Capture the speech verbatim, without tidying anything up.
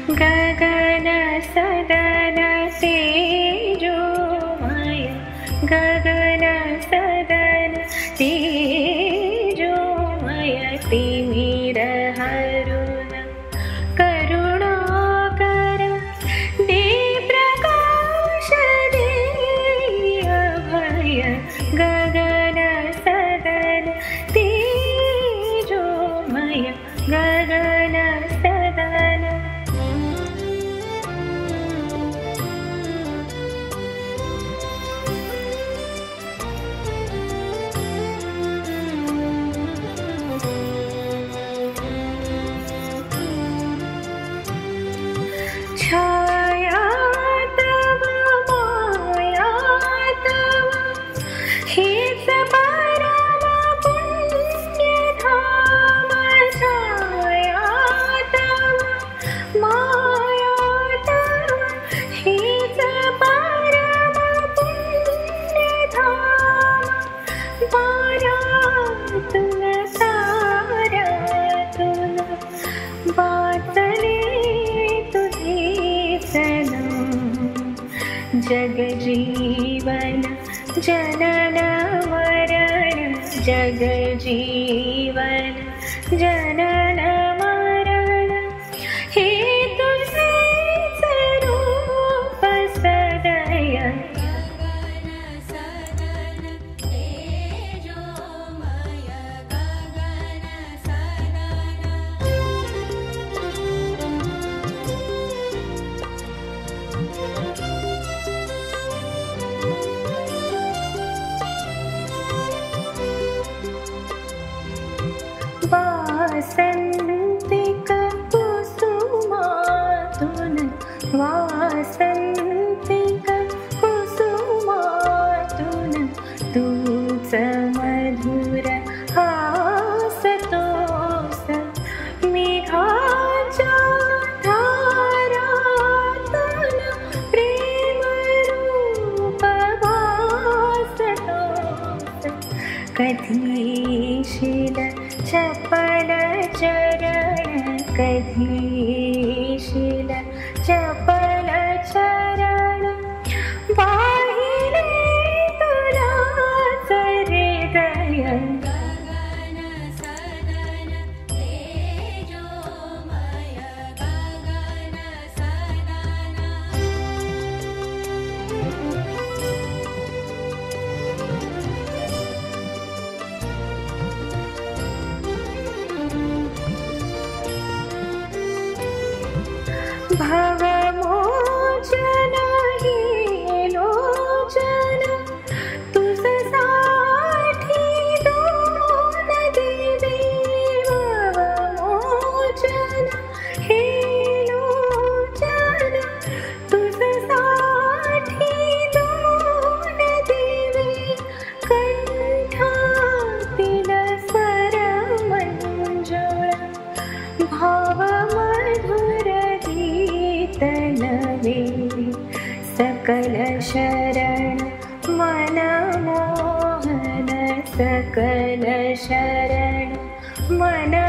गगन सदन तेजोमय गगन सदन तेजोमय तिमिर हरुण करुणाकर दे प्रकाश दे अभय गगन सदन तेजोमय गगन सदन छाया तव माया तव हेच परम पुण्यधाम छाया तव माया तव हेच परम पुण्यधाम पारातुन सारातुन वाचले जग जीवन जनन मरण जग जीवन जनन मरण हे तुझे स्वरूप सदय गगन सदन तेजोमय गगन सदन वासंतिक कुसुमातुन वासंतिक कुसुमातुन तूच मधुर हासतोस मेघाच्या धारातुन प्रेम रूप भासतोस कधीशील चपल चरण कधीशील चपल चरण वाहिले तुलाच हृदय गगन सदन तेजोमय गगन सदन भवमोचन हि लोचन तुझसाठी दोन दिवे भवमोचन हे लोचन तुझसाठी दोन दिवे कंठातील स्वर मंजुळ भाव मधुर नवे सकल शरण मन मोहन सकल शरण मन